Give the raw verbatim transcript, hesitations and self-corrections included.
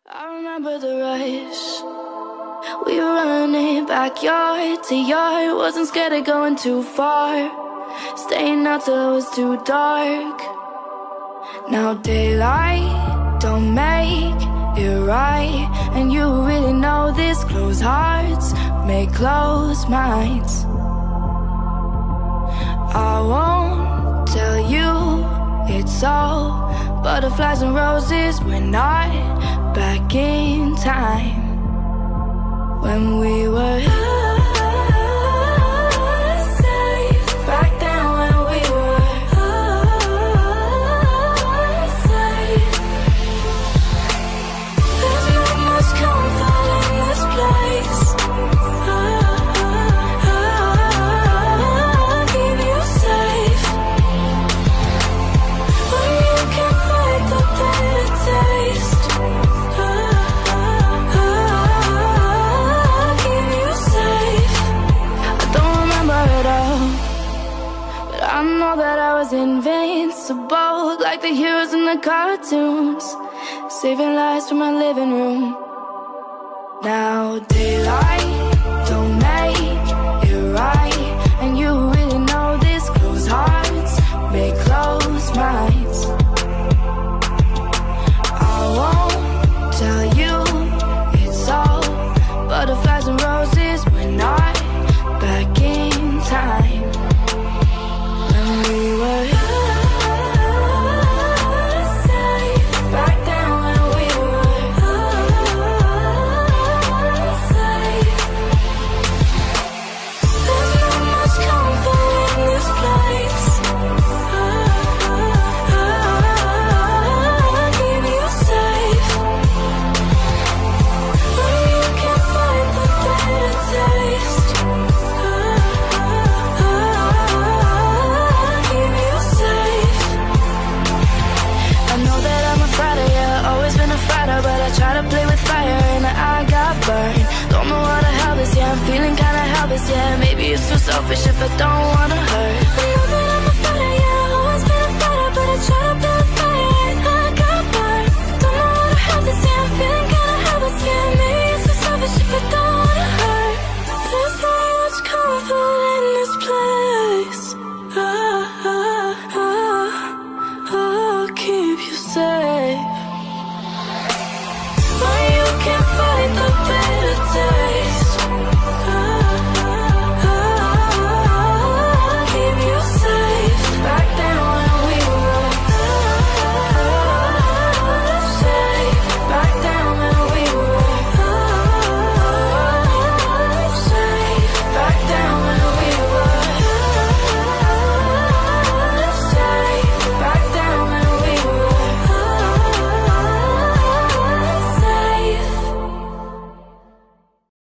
I remember the rush. We were running backyard to yard. Wasn't scared of going too far. Staying out till it was too dark. Now daylight don't make it right. And you really know this. Closed hearts make closed minds. I won't tell you it's all butterflies and roses. We're not back in time when we were safe. Back then when we were safe. There's not much comfort in this place. I'll keep you safe when you can fight the bitter taste. I know that I was invincible, like the heroes in the cartoons, saving lives from my living room. Now daylight don't make it right, and you really know this. Closed hearts make closed minds. I won't tell you it's all butterflies and roses. We're not back in time. We were safe. Back then when we were safe. There's not much comfort in this place. I'll keep you safe when you can fight the bitter taste. But I try to play with fire and I got burned. Don't know how to help this, yeah, I'm feeling kinda helpless, yeah. Maybe it's too selfish if I don't wanna hurt.